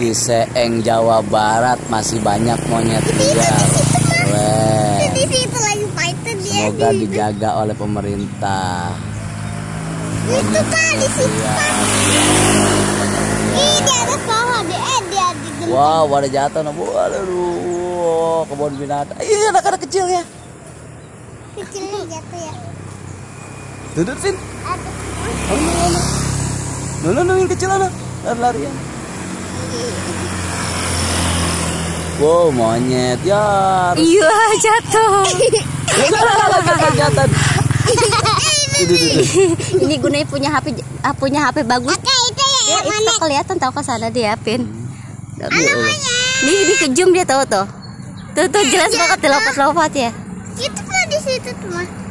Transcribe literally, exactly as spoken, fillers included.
Ciseeng, Jawa Barat masih banyak monyet liar. Keren. Semoga dijaga oleh pemerintah. Itu kan di situ. Ih, di atas pohon dia, dia di. Wow, ada jatuh nah, aduh, kebun binatang. Iya, anak-anak kecil ya. Kecilnya jatuh ya. Duduk, Vin. Nunu, nunu, yang kecil anak, lari-larian. Wow, monyet ya. Iya, jatuh. Jatuh. Ini gunanya punya H P, punya H P bagus. Oke, itu ya, Ya, yang itu mana? kelihatan tahu ke sana dia, Pin. Namanya. Ini ini ke zoom dia tahu tuh. Tuh tuh jelas banget dia lompat-lompat ya. Itu mah di situ tuh mah.